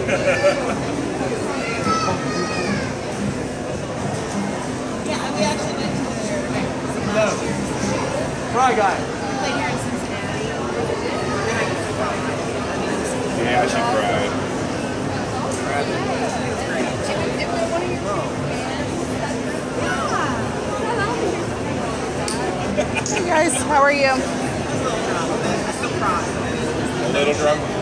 we actually went to No. Fry guy. played here in Cincinnati. Yeah, she cried. Hey guys, how are you? A little drunk.